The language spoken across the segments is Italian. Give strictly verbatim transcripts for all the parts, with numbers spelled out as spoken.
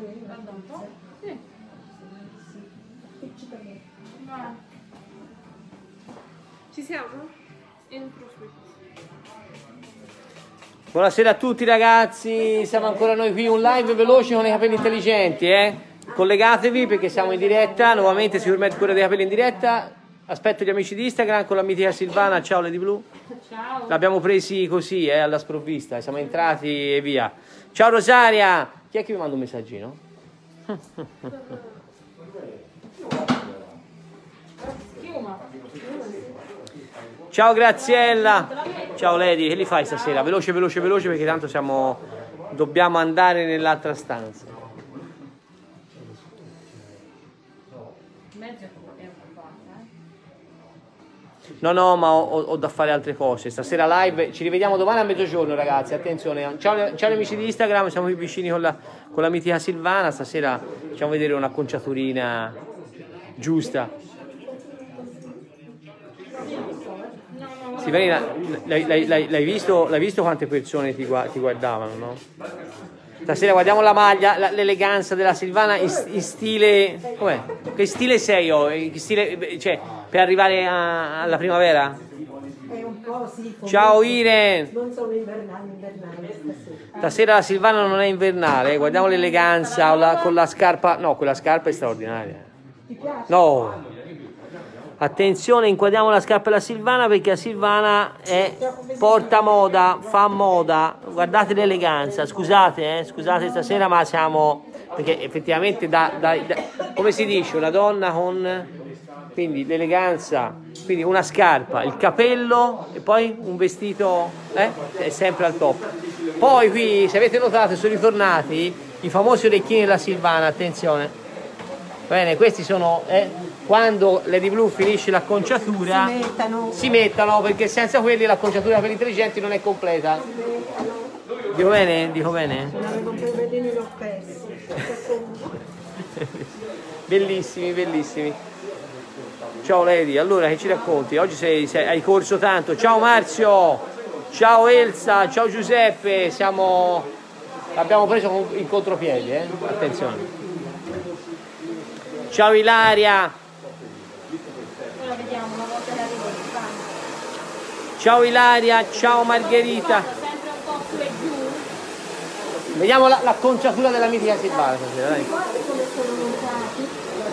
Guarda un po'. Sì. Vai. Ci siamo? Entro subito. Buonasera a tutti ragazzi, siamo ancora noi qui, un live veloce con i capelli intelligenti, eh? Collegatevi perché siamo in diretta, nuovamente Sicuramente Cura dei Capelli in diretta. Aspetto gli amici di Instagram con la mitica Silvana. Ciao Lady Blu. Ciao. L'abbiamo presi così, eh, alla sprovvista, siamo entrati e via. Ciao Rosaria, chi è che mi manda un messaggino? Ciao Graziella. Ciao Lady, che li fai stasera? Veloce, veloce, veloce perché tanto siamo... dobbiamo andare nell'altra stanza. No, no, ma ho, ho da fare altre cose. Stasera live, ci rivediamo domani a mezzogiorno ragazzi, attenzione. Ciao, ciao amici di Instagram, siamo qui vicini con la, con la mitica Silvana. Stasera facciamo vedere un'acconciaturina giusta. Silvana, l'hai visto, visto quante persone ti, ti guardavano, no? Stasera guardiamo la maglia, l'eleganza della Silvana in, in stile... com'è? Che stile sei io? In stile, cioè, per arrivare a, alla primavera? È un po' sì. Ciao Irene! Non sono invernale, invernale stasera. Stasera la Silvana non è invernale, guardiamo l'eleganza la, con la scarpa... No, quella scarpa è straordinaria. Ti piace? No! Attenzione, inquadriamo la scarpa della Silvana perché la Silvana è porta moda, fa moda. Guardate l'eleganza, scusate, eh, scusate stasera, ma siamo... perché effettivamente da, da, da, come si dice, una donna con... quindi l'eleganza, quindi una scarpa, il capello e poi un vestito, eh, è sempre al top. Poi qui, se avete notato, sono ritornati i famosi orecchini della Silvana, attenzione. Bene, questi sono... Eh, quando Lady Blu finisce l'acconciatura si mettano. si mettano perché senza quelli l'acconciatura per gli intelligenti non è completa. Dico bene? Dico bene? Non avevo prevedere l'ho perso. Bellissimi, bellissimi. Ciao Lady, allora che ci racconti? Oggi sei, sei, hai corso tanto. Ciao Marzio, ciao Elsa, ciao Giuseppe, siamo... l'abbiamo preso in contropiede, eh? Attenzione. Ciao Ilaria. Ora vediamo una volta la rivolta. Ciao Ilaria, ciao Margherita. Sempre un po' su e giù. Vediamo l'acconciatura la della mitica Silvana stasera, dai. Come sono montati?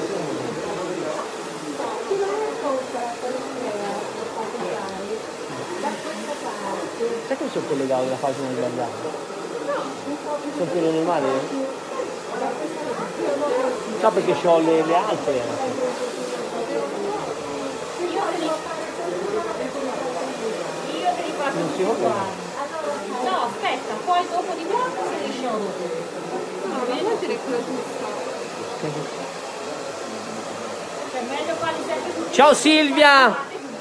Sai che sono collegato alla pagina di guardare? Sono quello normale? No, perché ho le, le altre. Non si può. No, aspetta, poi dopo di qua si riscioglie. No, vieni a dire quello giusto. Cioè, meglio farli sempre tutti. Ciao Silvia!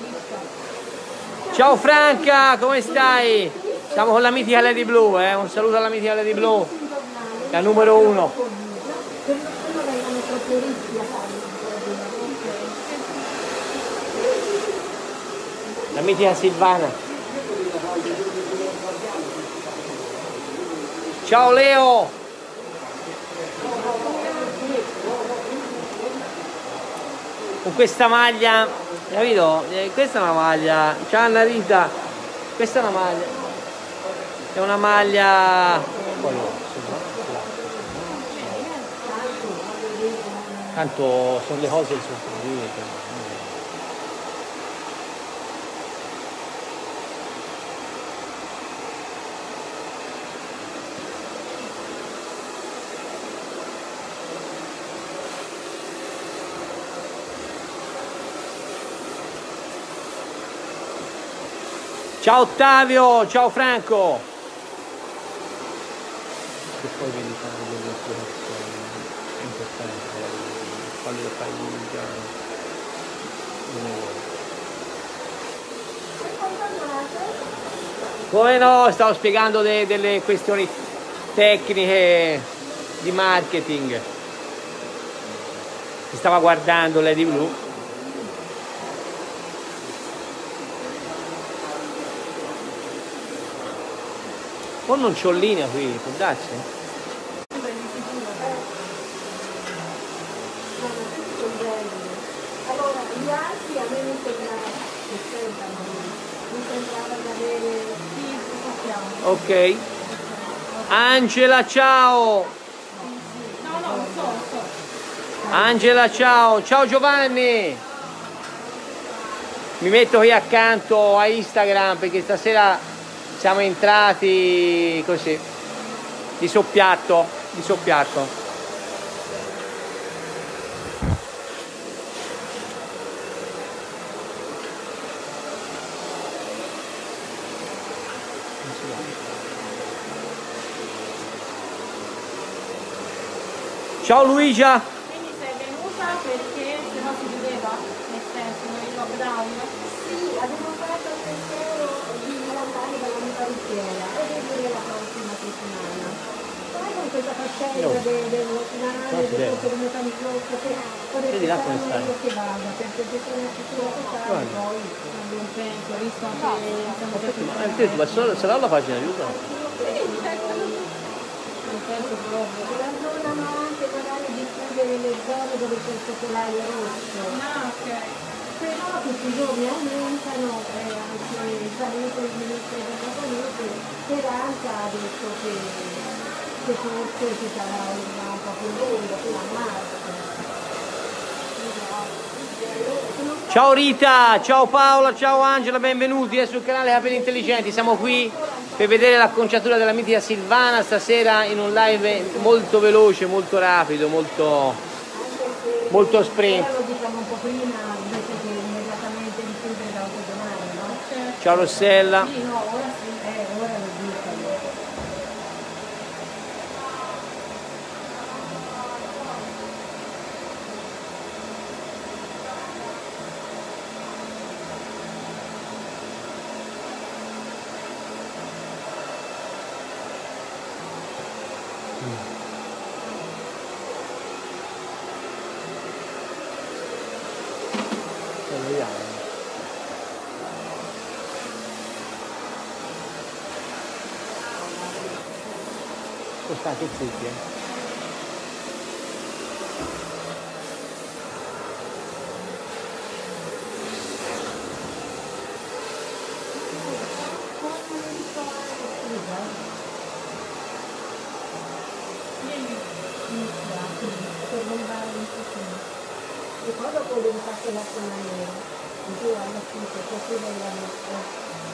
Ciao Franca, come stai? Siamo con la mitica Lady Blu, eh? Un saluto alla mitica Lady Blu, la numero uno. La mitica Silvana. Ciao Leo! Con questa maglia, capito? Eh, questa è una maglia. Ciao Anna Rita! Questa è una maglia. È una maglia. Tanto sono le cose che sono servite. Ciao Ottavio, ciao Franco. E poi vedi fare delle osservazioni importanti, quando le fai già non come no, stavo spiegando de, delle questioni tecniche di marketing. Si stava guardando Lady Blu. O non c'ho linea qui, può darsi? bianchi a me mi sembrava che sembrano, mi sembrava di avere sì, sappiamo. Ok. Angela, ciao. No, no, lo so, lo so. Angela, ciao. Ciao Giovanni. Mi metto qui accanto a Instagram perché stasera siamo entrati così, di soppiatto, di soppiatto. Ciao Luigia! Quindi sei venuta perché se no si chiudeva, nel senso il lockdown? Sì, avevo fatto il pensiero di lontani dalla mia parrucchiera e vedere la prossima settimana. Poi con questa faccenda No. del, del locale, Guarda, del bene. tutto del metallicotto, che ho detto Vedi là come sarà stai? meglio che vada, perché se sono sicura che sarà Guarda. poi Non penso, visto anche siamo già Ma eh, te, ma solo, sarà la pagina aiuta? non penso proprio. abbandonano anche magari di chiudere le zone dove c'è il focolaio rosso. Ah, ok. Però tutti i giorni aumentano e anche il salute il ministro della salute Speranza ha detto che, che forse ci sarà un po' più lungo, fino a marzo. Ciao Rita, ciao Paola, ciao Angela, benvenuti eh, sul canale Capelli Intelligenti. Siamo qui per vedere l'acconciatura della mitica Silvana stasera in un live molto veloce, molto rapido, molto, molto sprint. Lo diciamo un po' prima invece che immediatamente richiudere da domani, no? Ciao Rossella. Sì, no, ora sì, eh, ora lo dicono. State zitti, eh. Per non dare un pochino. E poi dopo devo fare la nera. Giù alla fine, così vogliamo.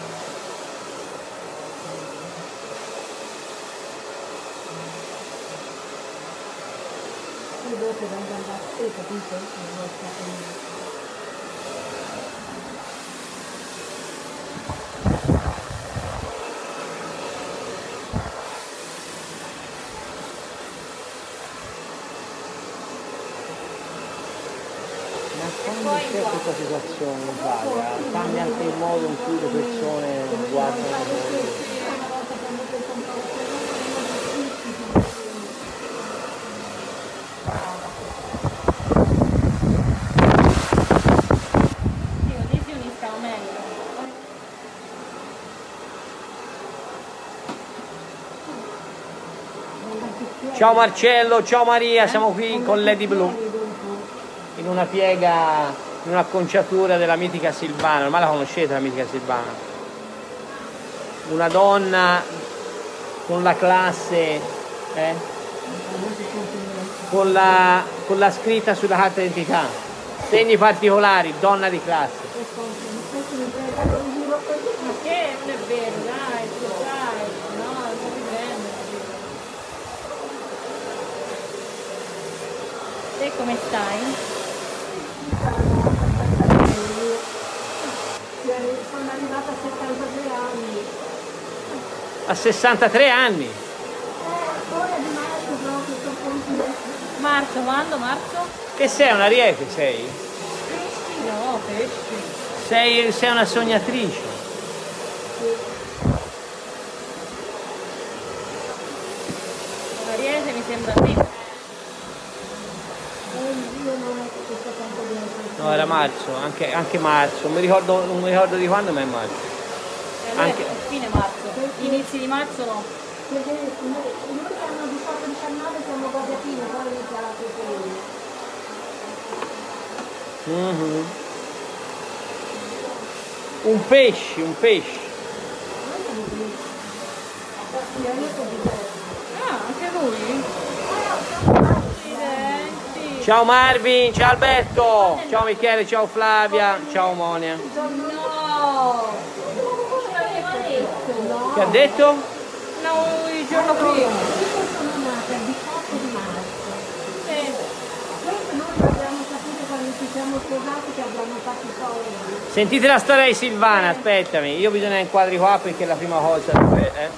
E dopo vengo andare, hai capito? Non lo so. Quando c'è questa situazione in Italia, cambia anche il modo in cui le persone guardano la cosa. Sì, così si uniscano meglio. Ciao Marcello, ciao Maria, siamo qui con Lady Blue in una piega, in un'acconciatura della mitica Silvana. Ormai la conoscete la mitica Silvana, una donna con la classe, eh? con, la, con la scritta sulla carta d'identità, segni particolari, donna di classe. Ma che non è vero, dai, dai, no, non sto vivendo. Te come stai? Sono arrivata a settantatré anni. A sessantatré anni? Eh, ora di marzo proprio sto contento. Marzo, quando? Marzo? Che sei, un ariete sei? No, pesci. Sei, sei una sognatrice. Ariete mi sembra a me. Io non è che questo tempo di essere. No, era marzo, anche, anche marzo, non mi, ricordo, non mi ricordo di quando, ma è marzo. E allora Anche- è fine marzo. Inizi di marzo no. Perché noi che hanno diciotto diciannove siamo quasi a fine, poi inizia la seconda. Mhm. Un pesce, un pesce. Ah, anche lui? Accidenti. Ciao Marvin, ciao Alberto, ciao Michele, ciao Flavia, ciao Monia. No! Ce l'aveva detto. Che ha detto? No, il giorno prima. Io sono nata il diciotto di marzo. Sì. Questo noi abbiamo capito quando ci siamo sposati che abbiamo fatto i soldi. Sentite la storia di Silvana, aspettami, io bisogna inquadri qua perché è la prima cosa. Eh?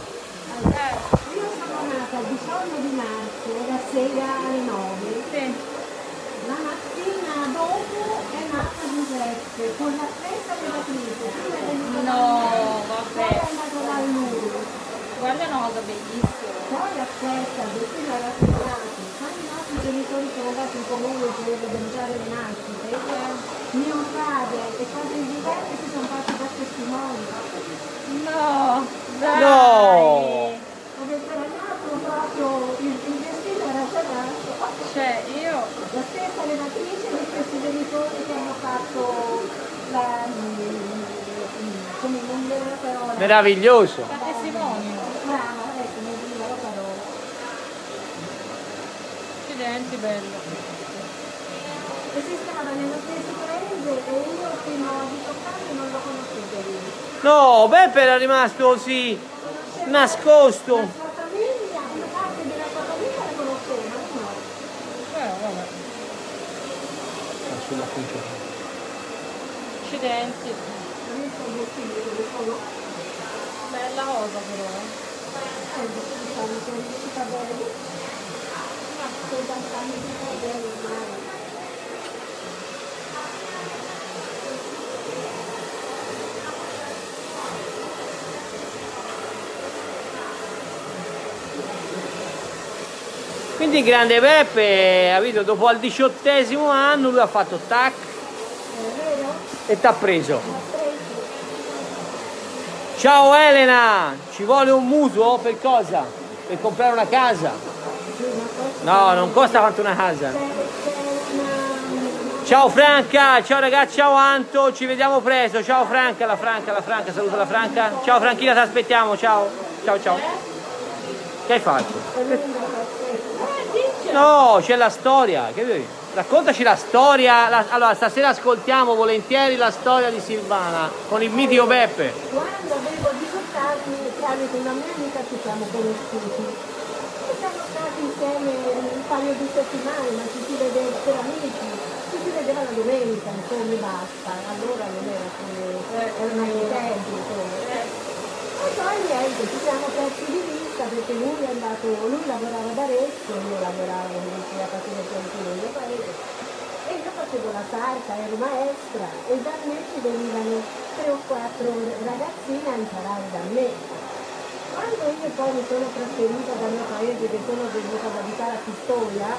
Io sono nata il diciotto di marzo, la sera alle nove. Sì. La mattina dopo è nata Giuseppe con la stessa relatrice. Prima è venuto No, poi vabbè. è andato da lui. Guarda, è una cosa bellissima. Poi aspetta, Bettina era firmato. Quando i nostri genitori sono andati in comune per organizzare le nascite, mio padre e padre Giuseppe si sono fatti da testimoni. No, dai. No! Ho detto ragazzo proprio il, il vestito era serrato. Cioè, io... La stessa relatrice e gli stessi genitori che hanno fatto la... come non viene la parola. Meraviglioso. Da testimonio. Brava, ecco, non veniva la parola. Accidenti, bello. Esisteva nello stesso paese e io fino a diciotto anni non lo conoscevo lui. No, Beppe era rimasto così, nascosto. La sua famiglia, una parte della sua famiglia la conoscevo, ma io no. Eh, vabbè. Accidenti. Non mi sono vestiti dove sono. Bella cosa però. Eh, diciamo che è riuscita bene. Ma settanta anni di bene ormai. Quindi grande Beppe, capito, dopo al diciottesimo anno lui ha fatto tac e t'ha preso. Ciao Elena, ci vuole un mutuo per cosa? Per comprare una casa? No, non costa quanto una casa. Ciao Franca, ciao ragazzi, ciao Anto, ci vediamo presto. Ciao Franca, la Franca, la Franca, saluta la Franca. Ciao Franchina, ti aspettiamo, ciao. Ciao ciao. Che hai fatto? No, c'è la storia, che vedi? Raccontaci la storia. La... Allora, stasera ascoltiamo volentieri la storia di Silvana con il mitico Beppe. Quando avevo diciotto anni, tramite una mia amica ci siamo conosciuti. E siamo stati insieme un paio di settimane, ma ci si vedeva per amici, ci si vedeva la domenica, insomma, e basta. Allora non era come erano i tempi, insomma. E poi niente, ci siamo persi di vista perché lui è andato, lui lavorava ad Arezzo, io lavoravo a Patino Piantino nel mio paese e io facevo la sarta, ero maestra e da me ci venivano tre o quattro ragazzine a imparare da me. Quando io poi mi sono trasferita dal mio paese, che sono venuta ad abitare a Pistoia,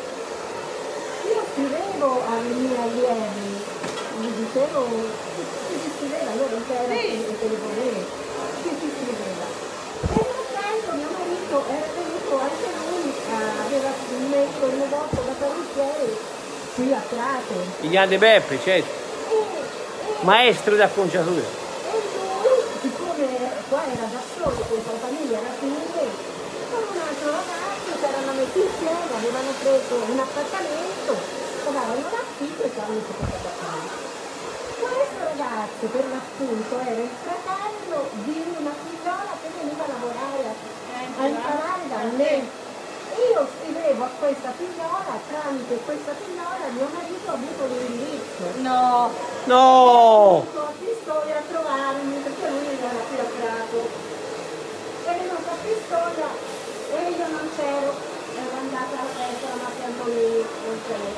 io scrivevo ai miei allievi, gli dicevo, si si scriveva, allora non c'era il telefonino. Che si scriveva. E nel frattempo mio marito era venuto anche lui, aveva messo il negozio da parrucchiere qui a Prato. Il grande Beppe, certo. E, e, Maestro di acconciatura. e lui, siccome qua era da solo, questa famiglia era finita, con un altro ragazzo si erano messi insieme, avevano preso un appartamento, pagavano l'affitto e stavano su questo appartamento. Questo ragazzo per l'appunto era il fratello di una figliola che veniva a lavorare, a, a imparare da me. Io scrivevo a questa figliola, tramite questa figliola mio marito ha avuto l'indirizzo. No. No! A Pistoia a trovarmi perché lui era qui a Prato. È venuto a Pistoia e io non c'ero, ero andata alla festa, la Mafia Antonini, non c'ero.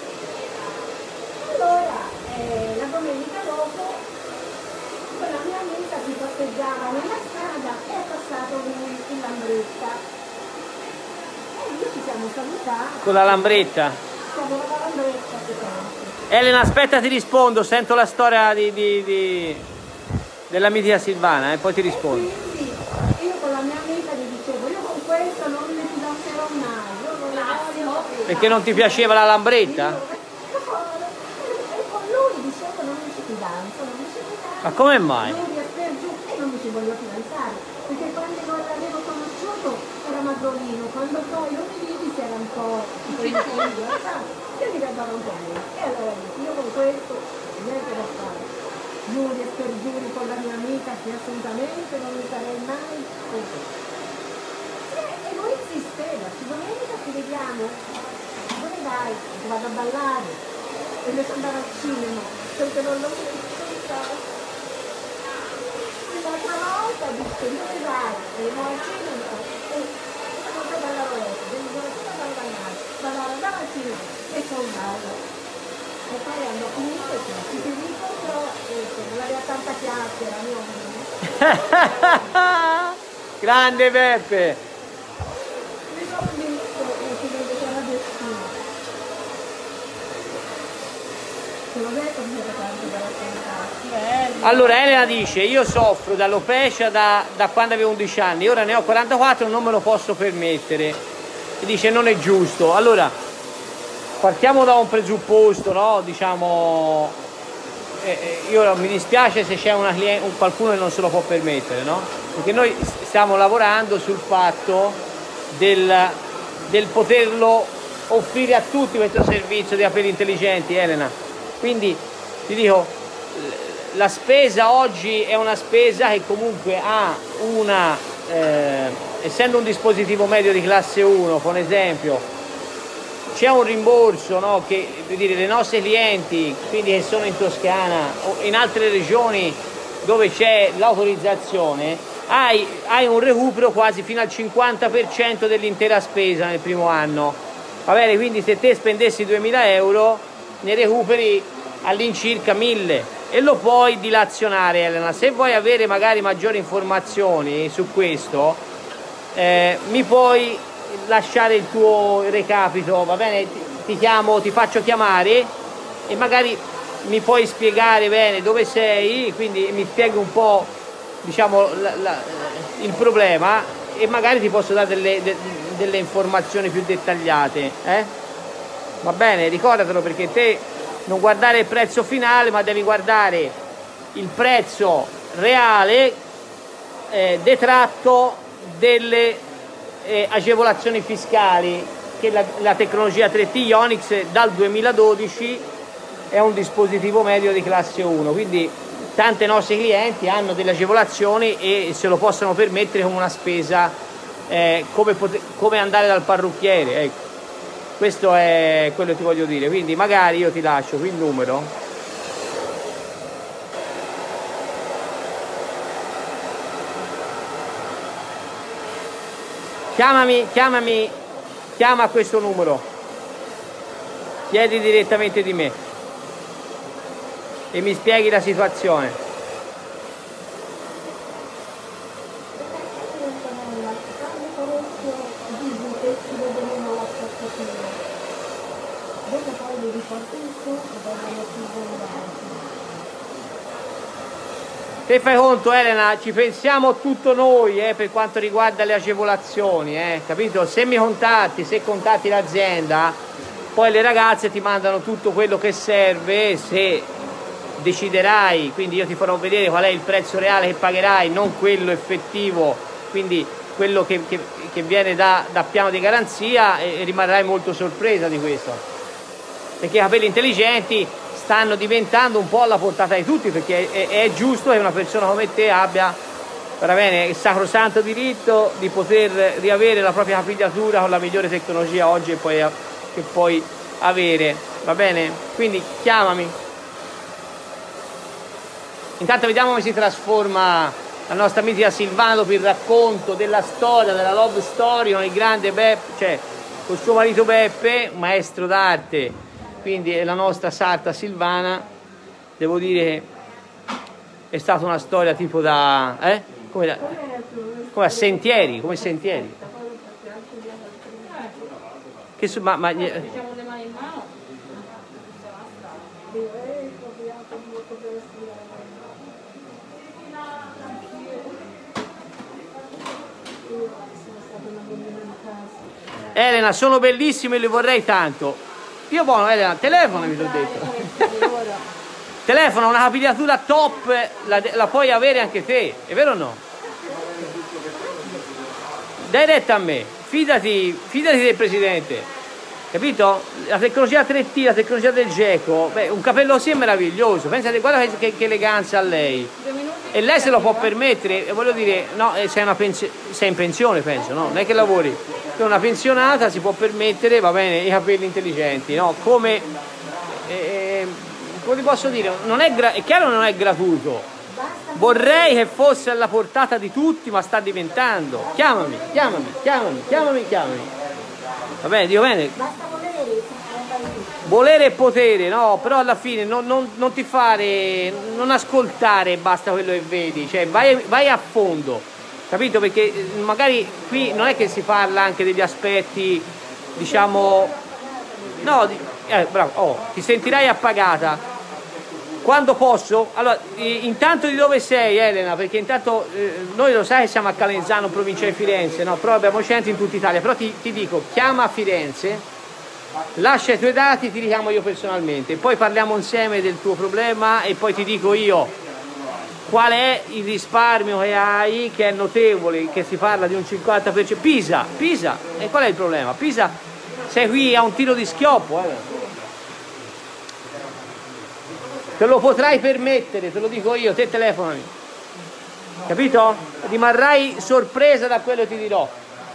Allora, eh, la domenica dopo, quella mia amica si passeggiava nella strada e è passato lui in lambretta. E lì ci siamo salutati. Con la lambretta. Siamo alla lambretta, che pensi? Elena, aspetta, ti rispondo, sento la storia di, di, di... della mitica Silvana e eh, poi ti rispondo. Quindi io con la mia amica gli dicevo, io con questo non mi fidanzerò mai, io non la voglio. Perché non ti piaceva la lambretta? E con lui dicevo non mi ci danza, non mi ci fidanzo. Ma come mai? Giulia per giù e non mi ci voglio fidanzare, perché quando l'avevo conosciuto era magrolino, quando poi lo vedi si era un po' impegnativo, io mi guardavo un po' meno. E allora io con questo niente da fare. Giulia per giù con la mia amica che assolutamente non mi sarei mai così. E lui insisteva, ci domenica ci vediamo, dove vai? Vado a ballare e invece andare al cinema, perché non lo ascoltavo. L'altra volta disse dove vai? E no al cinema e non so ballare adesso, devi andare a ballare, ballare, andare al cinema e sono ballo. E poi hanno finito e ci si incontrò e non aveva tanta chiacchiera, no? Grande Beppe! Allora Elena dice, io soffro dall'alopecia da, da quando avevo undici anni, ora ne ho quarantaquattro, non me lo posso permettere. E dice non è giusto. Allora, partiamo da un presupposto, no? Diciamo, eh, io mi dispiace se c'è una cliente, qualcuno che non se lo può permettere, no? Perché noi stiamo lavorando sul fatto del, del poterlo offrire a tutti questo servizio di capelli intelligenti, Elena. Quindi ti dico, la spesa oggi è una spesa che comunque ha una, eh, essendo un dispositivo medio di classe uno, con esempio, c'è un rimborso, no, che per dire, le nostre clienti, quindi che sono in Toscana o in altre regioni dove c'è l'autorizzazione, hai, hai un recupero quasi fino al cinquanta per cento dell'intera spesa nel primo anno. Va bene, quindi se te spendessi duemila euro ne recuperi all'incirca mille e lo puoi dilazionare, Elena. Se vuoi avere magari maggiori informazioni su questo, eh, mi puoi lasciare il tuo recapito, va bene? Ti, ti chiamo, ti faccio chiamare e magari mi puoi spiegare bene dove sei, quindi mi spieghi un po', diciamo, la, la, il problema e magari ti posso dare delle, de, delle informazioni più dettagliate, eh? Va bene? Ricordatelo, perché te non guardare il prezzo finale, ma devi guardare il prezzo reale eh, detratto delle eh, agevolazioni fiscali, che la, la tecnologia tre T Ionix dal duemiladodici è un dispositivo medio di classe uno, quindi tante nostre clienti hanno delle agevolazioni e se lo possono permettere come una spesa, eh, come, come andare dal parrucchiere, ecco. Questo è quello che ti voglio dire, quindi magari io ti lascio qui il numero. Chiamami, chiamami, chiama a questo numero, chiedi direttamente di me e mi spieghi la situazione. Te fai conto, Elena, ci pensiamo tutto noi eh, per quanto riguarda le agevolazioni, eh, capito? Se mi contatti, se contatti l'azienda, poi le ragazze ti mandano tutto quello che serve. Se deciderai, quindi io ti farò vedere qual è il prezzo reale che pagherai, non quello effettivo, quindi quello che, che, che viene da, da piano di garanzia, e, e rimarrai molto sorpresa di questo, perché i capelli intelligenti stanno diventando un po' alla portata di tutti, perché è, è, è giusto che una persona come te abbia, va bene, il sacrosanto diritto di poter riavere la propria capigliatura con la migliore tecnologia oggi che puoi, che puoi avere, va bene? Quindi chiamami. Intanto vediamo come si trasforma la nostra mitica Silvana dopo il racconto della storia, della love story con il grande Beppe, cioè con suo marito Beppe, un maestro d'arte. Quindi è la nostra sarta Silvana. Devo dire che è stata una storia tipo da, eh? come, da come a sentieri, come sentieri. Che su, ma, ma, Elena, sono bellissime e le vorrei tanto. Io buono, Elena, telefonami, ti ho detto. Telefona, una capigliatura top la, la puoi avere anche te, è vero o no? Dai retta a me, fidati, fidati del presidente, capito? La tecnologia tre T, la tecnologia del Geco, beh, un capello così è meraviglioso, pensate, guarda che, che, che eleganza a lei. E lei se lo può permettere, voglio dire, no, sei, una pensi- sei in pensione, penso, no? Non è che lavori, sei una pensionata, si può permettere, va bene, i capelli intelligenti, no? Come, eh, come ti posso dire, non è, gra- è chiaro che non è gratuito, vorrei che fosse alla portata di tutti, ma sta diventando. Chiamami, chiamami, chiamami, chiamami, chiamami. Va bene, dico bene. Volere e potere, no, però alla fine non, non, non ti fare, non ascoltare basta quello che vedi, cioè vai, vai a fondo, capito? Perché magari qui non è che si parla anche degli aspetti, diciamo, no, di, eh, bravo, oh, ti sentirai appagata. Quando posso? Allora, intanto di dove sei, Elena? Perché intanto eh, noi lo sai che siamo a Calenzano, provincia di Firenze, no? Però abbiamo centri in tutta Italia, però ti, ti dico, chiama a Firenze, lascia i tuoi dati, ti richiamo io personalmente, poi parliamo insieme del tuo problema e poi ti dico io qual è il risparmio che hai, che è notevole, che si parla di un cinquanta per cento. Pisa, Pisa, e qual è il problema? Pisa, sei qui a un tiro di schioppo, eh. Te lo potrai permettere, te lo dico io, te telefonami, capito? Rimarrai sorpresa da quello che ti dirò.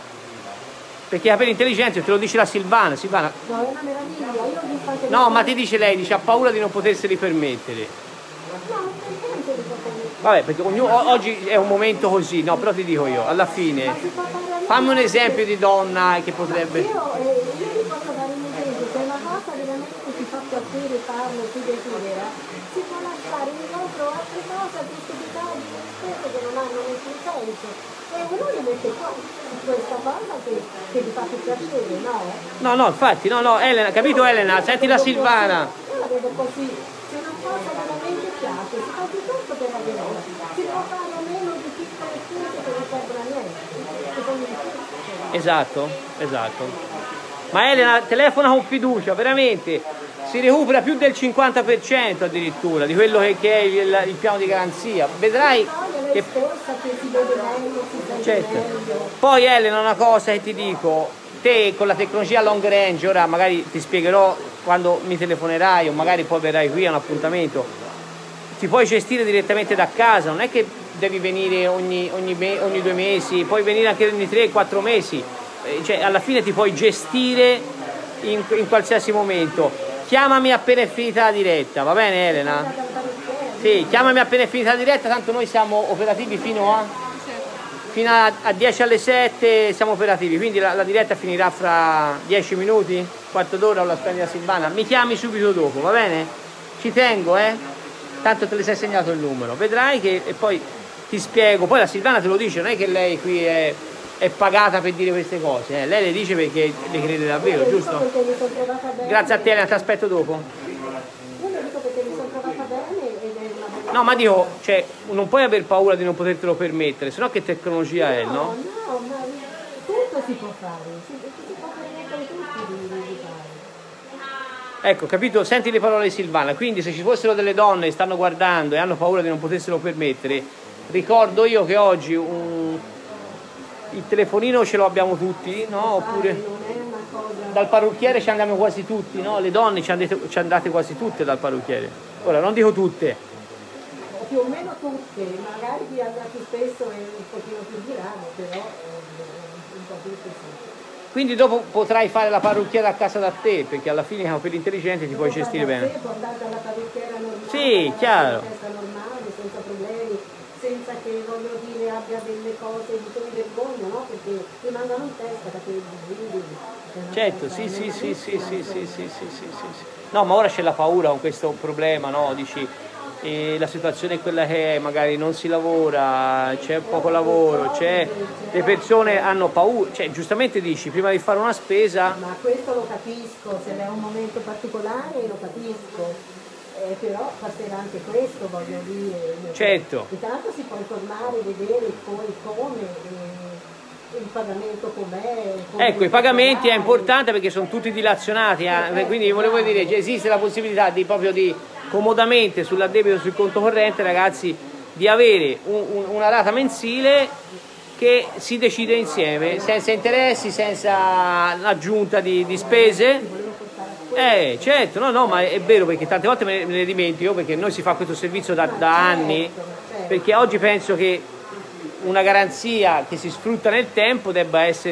Perché i capelli intelligenti, te lo dice la Silvana, Silvana. No, è una meraviglia, io vi faccio... No, ma ti dice lei, dice ha paura di non poterseli permettere. No, non penso di poter... Vabbè, perché ognuno, oggi è un momento così, no, però ti dico io, alla fine, fammi un esempio di donna che potrebbe... Io, eh, io vi posso dare un esempio, se una cosa veramente ti fa piacere farlo, ti desidera, si può lasciare indietro altre cose, giustificare spese che non hanno nessun senso. E uno li mette qua questa cosa che, che vi fa più piacere, no? No, no, infatti, no, no, Elena, capito Elena? Senti la Silvana. Io la vedo così, se una cosa veramente piace, si fa più tutto per la verità, si può fare a meno di piccole spese che non servono a niente, secondo me. Esatto, esatto. Ma Elena, telefona con fiducia, veramente, si recupera più del cinquanta per cento addirittura di quello che, che è il, il piano di garanzia, vedrai che... che si vede meglio, si sente Certo. meglio. Poi Elena, una cosa che ti dico, te con la tecnologia long range, ora magari ti spiegherò quando mi telefonerai o magari poi verrai qui a un appuntamento, ti puoi gestire direttamente da casa, non è che devi venire ogni, ogni, me, ogni due mesi, puoi venire anche ogni tre quattro mesi, eh, cioè alla fine ti puoi gestire in, in qualsiasi momento. Chiamami appena è finita la diretta, va bene Elena? Sì, chiamami appena è finita la diretta, tanto noi siamo operativi fino a, fino a, a dieci alle sette siamo operativi, quindi la, la diretta finirà fra dieci minuti, quarto d'ora con la splendida Silvana. Mi chiami subito dopo, va bene? Ci tengo, eh? Tanto te le sei segnato il numero, vedrai che e poi ti spiego, poi la Silvana te lo dice, non è che lei qui è, è pagata per dire queste cose, eh? Lei le dice perché le crede davvero, giusto? Grazie a te Elena, ti aspetto dopo. Io lo dico perché mi sono trovata bene ed è una bella... No, ma dico, cioè, non puoi aver paura di non potertelo permettere, sennò che tecnologia è, no? No, no, ma tutto si può fare, si, si può permettere tutti di, di fare. Ecco, capito? Senti le parole di Silvana, quindi se ci fossero delle donne che stanno guardando e hanno paura di non poterselo permettere, ricordo io che oggi un... il telefonino ce lo abbiamo tutti, no? Oppure Non è una cosa... dal parrucchiere ci andiamo quasi tutti, no? Le donne ci andate, ci andate quasi tutte dal parrucchiere. Ora, non dico tutte. Più o meno tutte, magari chi andrà più spesso è un pochino più di rado, però eh, un po' tutte sì. Quindi dopo potrai fare la parrucchiera a casa da te, perché alla fine per l'intelligente ti puoi gestire bene. Può andare dalla parrucchiera normale, Sì, chiaro. testa normale, senza problemi, senza che voglio dire abbia delle cose di cui mi vergogno, no? Perché ti mandano in testa da quei video. Certo, sì, sì, sì, sì, sì, sì, sì, sì, sì, sì, sì. No, ma ora c'è la paura con questo problema, no? Dici, eh, la situazione è quella che è, magari non si lavora, c'è poco lavoro, c'è, le persone hanno paura, cioè giustamente dici, prima di fare una spesa... Ma questo lo capisco, se è un momento particolare lo capisco. Eh, però passerà anche questo, voglio dire. Certo. Intanto si può informare, vedere poi come, eh, il pagamento com'è. Ecco, i pagamenti è importante perché sono tutti dilazionati, eh, quindi volevo dire, esiste la possibilità di proprio di comodamente sull'addebito sul conto corrente, ragazzi, di avere un, un, una rata mensile che si decide insieme, senza interessi, senza l'aggiunta di, di spese. Eh, certo, no, no, ma è vero, perché tante volte me ne, me ne dimentico, perché noi si fa questo servizio da, da anni, perché oggi penso che una garanzia che si sfrutta nel tempo debba essere,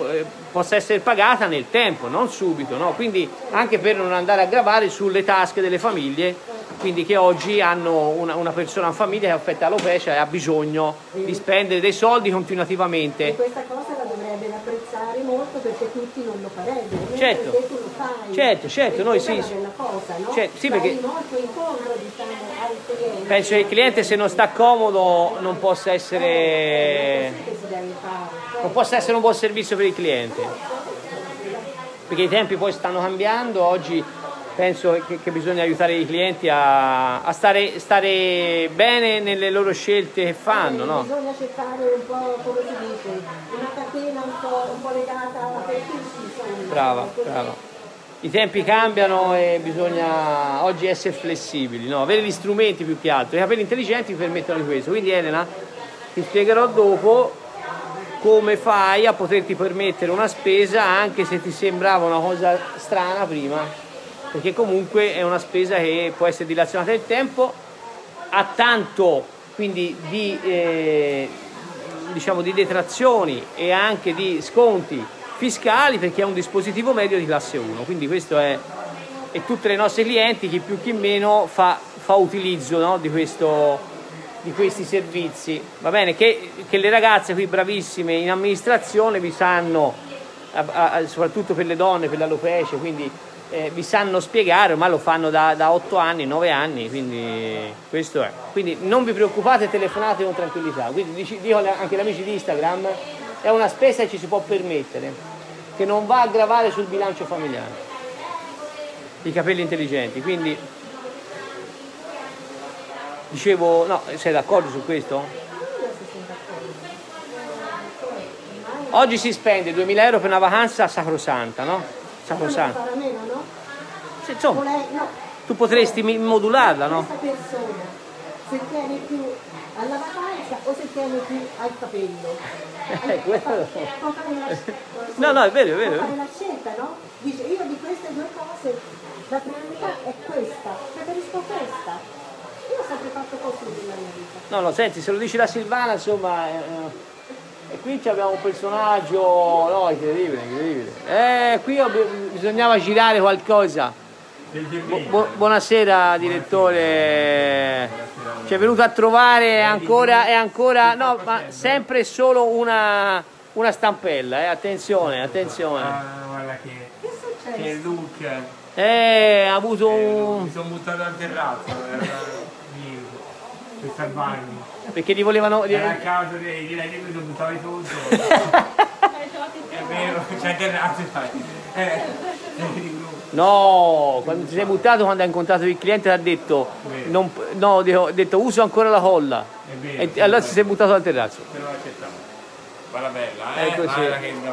possa essere pagata nel tempo, non subito, no? Quindi anche per non andare a gravare sulle tasche delle famiglie, quindi che oggi hanno una, una persona in famiglia che è affetta all'alopecia e ha bisogno di spendere dei soldi continuativamente. E questa cosa la dovrebbero apprezzare molto, perché tutti non lo farebbero. Certo, perché tu lo fai. certo, certo, noi sì. È una bella cosa, no? Certo, sì, Vai perché molto incontro, diciamo, al cliente. penso che il cliente, se non sta comodo, non possa essere, Che si deve fare. non possa essere un buon servizio per il cliente, perché i tempi poi stanno cambiando. Oggi penso che, che bisogna aiutare i clienti a, a stare, stare bene nelle loro scelte che fanno, no? Bisogna cercare un po', come si dice, una catena un po', un po' legata per tutti, insomma. Brava, brava. I tempi cambiano e bisogna oggi essere flessibili, no? Avere gli strumenti più che altro. I capelli intelligenti vi permettono di questo. Quindi Elena, ti spiegherò dopo come fai a poterti permettere una spesa anche se ti sembrava una cosa strana prima, perché comunque è una spesa che può essere dilazionata nel tempo, ha tanto quindi di, eh, diciamo, di detrazioni e anche di sconti fiscali, perché è un dispositivo medio di classe uno. Quindi questo è, e tutte le nostre clienti, chi più chi meno, fa, fa utilizzo, no, di, questo, di questi servizi. Va bene, che, che le ragazze qui bravissime in amministrazione vi sanno, a, a, soprattutto per le donne, per l'alopecia, quindi eh, vi sanno spiegare, ma lo fanno da, da otto anni, nove anni, quindi questo è. Quindi non vi preoccupate, telefonate con tranquillità. Quindi dico anche agli amici di Instagram, è una spesa che ci si può permettere, che non va a gravare sul bilancio familiare, i capelli intelligenti. Quindi dicevo, no, sei d'accordo su questo? Oggi si spende duemila euro per una vacanza sacrosanta, no? Sacrosanta. Se, insomma, tu potresti modularla, no? Questa persona, se tiene più alla vacanza o se tiene più al capello. Eh, quello... No, no, è vero, è vero. Può fare la scelta, no? Dice, io di queste due cose, la priorità è questa, preferisco questa. Io ho sempre fatto così nella mia vita. No, no, senti, se lo dici la Silvana, insomma, eh, e qui abbiamo un personaggio, no, incredibile, incredibile. Eh, qui bisognava girare qualcosa. Bu bu buonasera, direttore. Ci è venuto a trovare ancora e ancora, no, ma sempre solo una, una stampella, eh, attenzione, attenzione. Ah, guarda che, che look. Eh, ha avuto un... Mi sono buttato al terrazzo per, per salvarmi. Perché gli volevano... Era a causa dei di lei che mi sono buttato sotto. È vero, c'è il terrazzo, sai. Eh. No, quando ti sei buttato, quando hai incontrato il cliente ti ha detto non, no, ho detto uso ancora la colla, vero, e allora si sei buttato dal terrazzo. Però accettavo. Guarda bella, eh? È così. Guarda che no.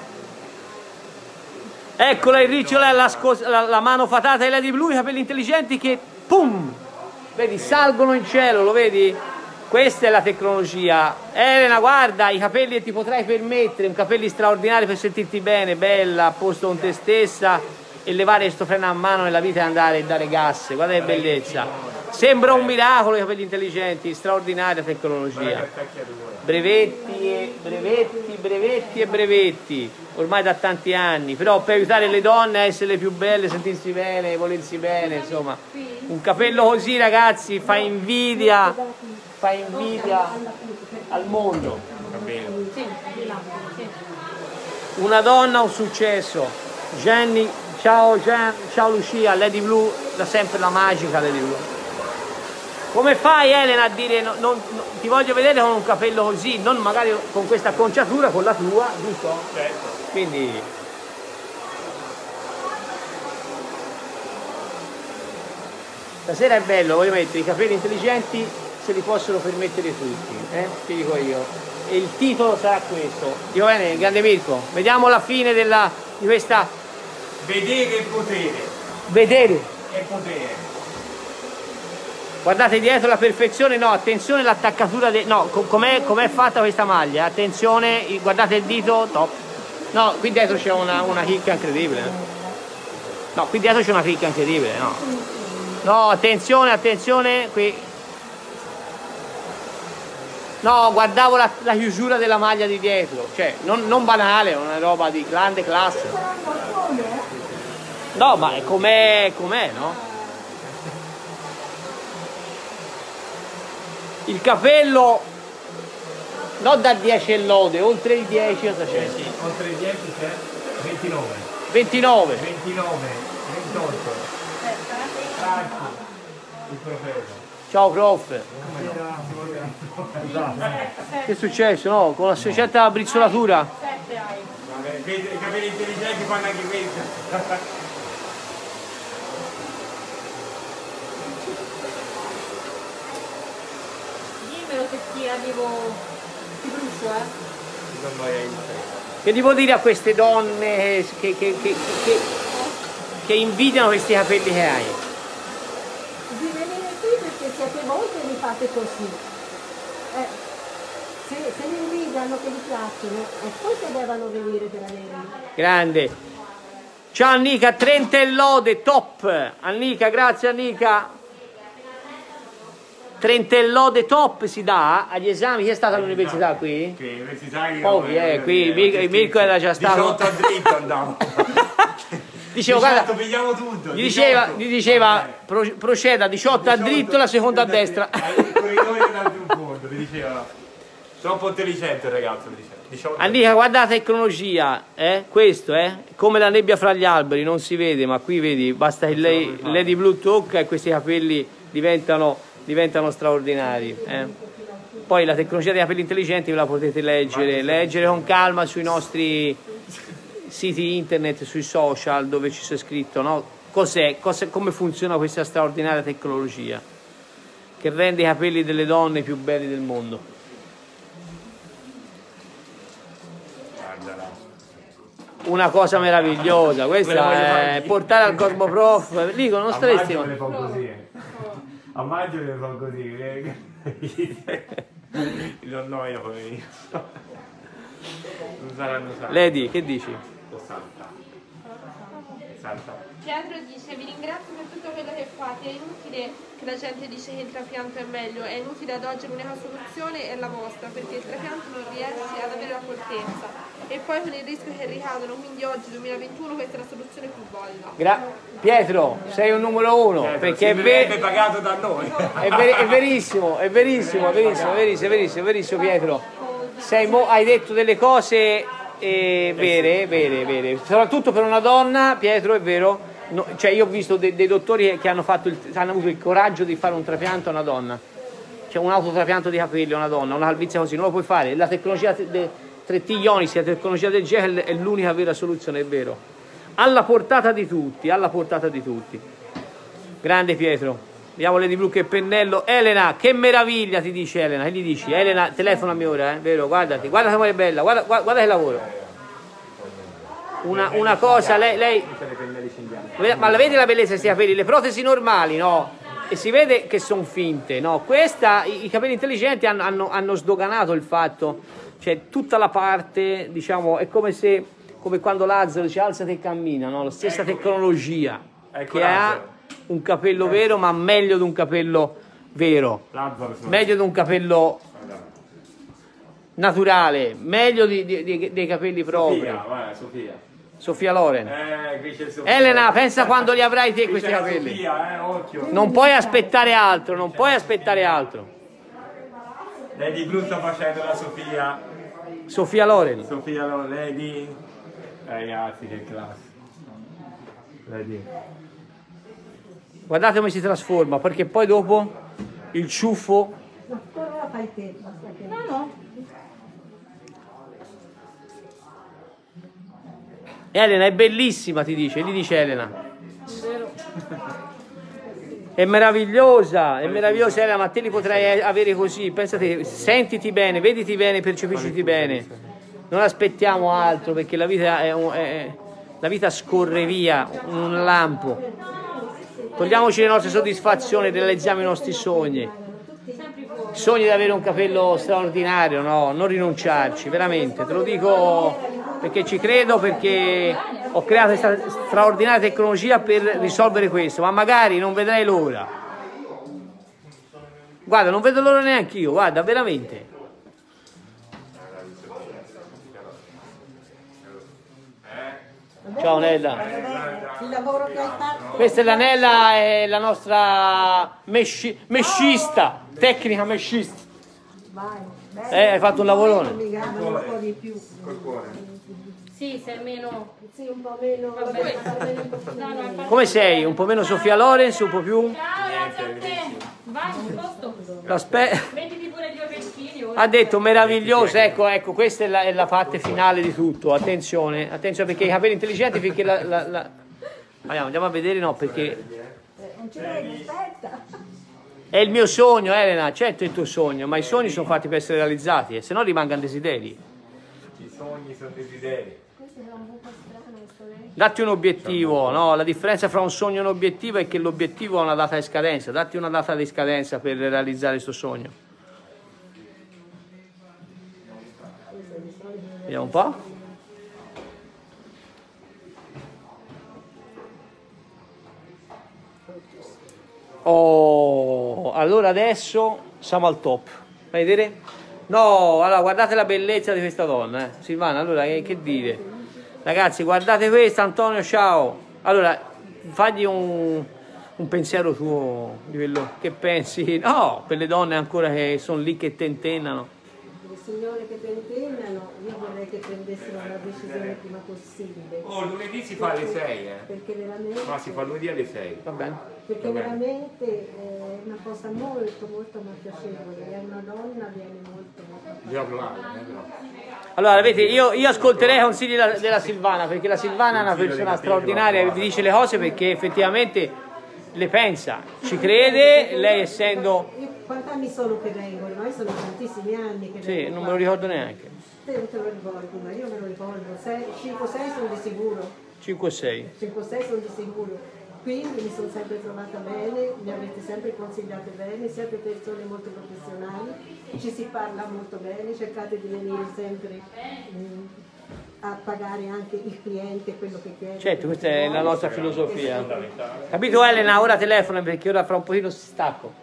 Eccola il ricciolo, la, la, la mano fatata di Lady Blue, i capelli intelligenti che pum, vedi, salgono in cielo, lo vedi? Questa è la tecnologia. Elena, guarda, i capelli che ti potrai permettere, un capelli straordinari per sentirti bene, bella, a posto con te stessa, e levare questo freno a mano nella vita e andare e dare gas. Guarda che bellezza. Sembra un miracolo, i capelli intelligenti, straordinaria tecnologia. Brevetti e brevetti, brevetti e brevetti, ormai da tanti anni, però per aiutare le donne a essere le più belle, sentirsi bene, volersi bene, insomma. Un capello così, ragazzi, fa invidia, fa invidia al mondo. Una donna, un successo. Jenny, ciao Jen, ciao Lucia, Lady Blue, da sempre la magica Lady Blue. Come fai, Elena, a dire no, non, no, ti voglio vedere con un capello così, non magari con questa acconciatura, con la tua, giusto? Certo. Quindi... Stasera è bello, voglio mettere i capelli intelligenti, se li possono permettere tutti, eh? Ti dico io. E il titolo sarà questo. Dico bene, grande Mirko, vediamo la fine della, di questa... Vedere il potere. Vedere. È potere. Guardate dietro la perfezione, no, attenzione l'attaccatura, no, com'è com fatta questa maglia, attenzione, guardate il dito, top. No, qui dietro c'è una, una chicca incredibile. No, qui dietro c'è una chicca incredibile, no. No, attenzione, attenzione, qui. No, guardavo la, la chiusura della maglia di dietro, cioè, non, non banale, una roba di grande classe. No, ma com'è, com'è, no? Il capello non da dieci e lode, oltre il dieci cosa c'è? Sì, oltre il dieci c'è ventinove. ventinove. ventinove, ventotto. Il profeta. Ciao prof. Che è successo? No, con la certa brizzolatura. I capelli intelligenti fanno anche questo. Che ti arrivo, ti brucio, eh? Che devo dire a queste donne che, che, che, che, che invidiano questi capelli che hai? Di venire qui perché siete molte e mi fate così. Eh, se, se mi invidiano che vi piacciono, è poi che devono venire per averli. Grande. Ciao Annica, trenta e lode, top. Annica, grazie Annica. trenta e lode top si dà agli esami. Chi è stato all'università qui? Qui, università che Pochi, eh, qui Mirko, Mirko era già stato. diciotto a dritto andavo. Dicevo, diciotto, guarda, pigliamo tutto. Gli diceva, diciotto. gli diceva pro, proceda diciotto a dritto, la seconda a destra. Il corridoio da più in fondo, mi diceva. Troppo intelligente il ragazzo, mi diceva. diciotto. Annica, guarda la tecnologia, eh? Questo, eh? Come la nebbia fra gli alberi, non si vede, ma qui vedi, basta che lei, Lady Blue tocca e questi capelli diventano diventano straordinari, eh? Poi la tecnologia dei capelli intelligenti ve la potete leggere leggere con calma sui nostri siti internet, sui social, dove ci c'è scritto, no? Cos'è, cos'è, come funziona questa straordinaria tecnologia che rende i capelli delle donne più belli del mondo. Una cosa meravigliosa, questa è portare al Cosmoprof, dico non staresti. A maggio le fa così, non noia poi. Non saranno salti. Lady, che dici? O salta. Salta. Pietro dice: vi ringrazio per tutto quello che fate, è inutile che la gente dice che il trapianto è meglio, è inutile, ad oggi l'unica soluzione è la vostra, perché il trapianto non riesce ad avere la fortezza e poi con il rischio che ricadono, quindi oggi duemilaventuno questa è la soluzione più valida. Gra Pietro, sei un numero uno, Pietro, perché è, ver pagato da noi. è, ver è verissimo, è verissimo, è verissimo, è verissimo, è verissimo, è verissimo Pietro. Sei mo hai detto delle cose eh, vere, vere, vere, soprattutto per una donna, Pietro, è vero. No, cioè io ho visto de dei dottori che hanno, fatto il, hanno avuto il coraggio di fare un trapianto a una donna, cioè un autotrapianto di capelli a una donna, una calvizie così, non lo puoi fare. La tecnologia del tre T Ionis, la tecnologia del gel è l'unica vera soluzione, è vero, alla portata di tutti, alla portata di tutti. Grande Pietro. Vediamo Lady Blue che pennello. Elena, che meraviglia, ti dice Elena, che gli dici? Elena, telefonami ora, eh, vero, guardati, guarda come è bella, guarda, guarda, guarda che lavoro. Una, una cosa, lei, lei ma la vedi la bellezza di questi capelli? Le protesi normali, no? E si vede che sono finte, no? Questa, i, i capelli intelligenti hanno, hanno, hanno sdoganato il fatto, cioè tutta la parte, diciamo, è come se, come quando Lazzaro dice alzati e cammina, no? La stessa tecnologia che ha un capello vero, ma meglio di un capello vero, meglio di un capello naturale, meglio di, di, di, dei capelli propri. Sofia, vai, Sofia. Sofia Loren. Eh, Sofia. Elena, pensa quando li avrai te questi capelli. Sofia, eh, occhio. Non puoi aspettare altro, non puoi aspettare altro. Lady Blue sta facendo la Sofia. Sofia Loren. Sofia Loren, Lady. Ragazzi, che classe. Lady. Guardate come si trasforma, perché poi dopo il ciuffo. Ma ancora la fai te, basta che... No, no. Elena è bellissima, ti dice, gli dice Elena. È meravigliosa, è meravigliosa Elena, ma te li potrai avere così, pensate, sentiti bene, vediti bene, percepisciti bene. Non aspettiamo altro, perché la vita, è un, è, la vita scorre via, un lampo. Togliamoci le nostre soddisfazioni, realizziamo i nostri sogni. Sogni di avere un capello straordinario, no, non rinunciarci, veramente, te lo dico perché ci credo, perché ho creato questa straordinaria tecnologia per risolvere questo, ma magari non vedrai l'ora. Guarda, non vedo l'ora neanche io, guarda, veramente. Ciao Nella. Il lavoro che hai fatto. Questa è la Nella, è la nostra mesci, mescista, tecnica mescista. Vai. Eh, hai fatto un lavorone. Mi gravano un po' di più. Sì, se è meno... Sì, un po' meno. Vabbè, un po' più. No, no, infatti- Come sei? Un po' meno Sofia Lorenz, un po' più? Ciao, grazie a te. Vai, un posto. Aspetta. Mettiti pure gli orecchini. ora. Ha detto meraviglioso, ecco, ecco, questa è la, è la parte finale di tutto. Attenzione, attenzione perché i capelli intelligenti, perché la, la, la... Andiamo, andiamo a vedere, no, perché Non ci vedi, aspetta. è il mio sogno, Elena, certo è il tuo sogno, ma i sogni sono fatti per essere realizzati, e se no rimangono desideri. I sogni sono desideri. Datti un obiettivo, no? La differenza fra un sogno e un obiettivo è che l'obiettivo ha una data di scadenza, datti una data di scadenza per realizzare questo sogno. Vediamo un po'. Oh, allora adesso siamo al top. Vai a vedere? No, allora guardate la bellezza di questa donna, eh. Silvana, allora che, che dire? Ragazzi, guardate questa, Antonio, ciao. Allora, fagli un, un pensiero tuo di quello che pensi. No, per le donne ancora che sono lì che tentennano. Le signore che tentennano, io vorrei che prendessero la decisione il prima possibile. Oh, lunedì si fa alle sei, eh. Perché veramente... Ma si fa lunedì alle sei. Va bene? Perché Va bene. veramente è una cosa molto molto molto piacevole, è una donna, viene molto molto. Bisogna provare, eh, però. Allora, vedi, io, io ascolterei i consigli della, della Silvana, perché la Silvana è una persona straordinaria, vi dice le cose perché effettivamente le pensa, ci crede, lei essendo... Io, quanti anni sono che vengo? Ormai sono tantissimi anni che Sì, vengo non qua. me lo ricordo neanche. Te non te lo ricordi, ma io me lo ricordo. cinque sei sono di sicuro. cinque sei. cinque sei sono di sicuro. Quindi mi sono sempre trovata bene, mi avete sempre consigliato bene, siete persone molto professionali, ci si parla molto bene, cercate di venire sempre mm, a pagare anche il cliente quello che chiede. Certo, questa è la nostra filosofia. Capito Elena? Ora telefono perché ora fra un pochino si stacco.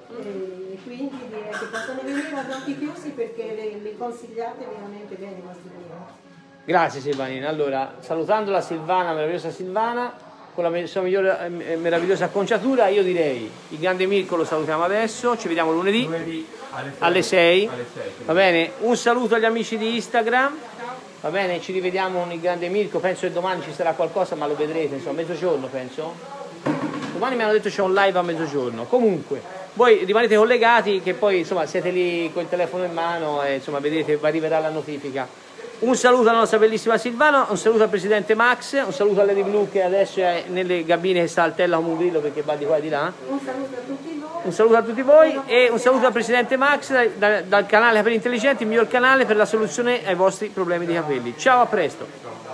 E quindi direi che possono venire a occhi chiusi perché le, le consigliate veramente bene i vostri clienti. Grazie Silvanina. Allora, salutando la Silvana, meravigliosa Silvana, con la sua migliore eh, meravigliosa acconciatura, io direi il grande Mirko lo salutiamo adesso, ci vediamo lunedì, Lunedì alle sei. Alle sei. Va bene? Un saluto agli amici di Instagram. Va bene? Ci rivediamo con il grande Mirko, penso che domani ci sarà qualcosa, ma lo vedrete, insomma, a mezzogiorno penso. Domani mi hanno detto c'è un live a mezzogiorno. Comunque, voi rimanete collegati che poi insomma siete lì col telefono in mano e insomma vedete vi arriverà la notifica. Un saluto alla nostra bellissima Silvana, un saluto al presidente Max, un saluto a Lady Blue che adesso è nelle cabine che sta al tella come un grillo perché va di qua e di là. Un saluto a tutti voi. Un saluto a tutti voi e un saluto al presidente Max da- da- dal canale Capelli Intelligenti, il miglior canale per la soluzione ai vostri problemi di capelli. Ciao, a presto!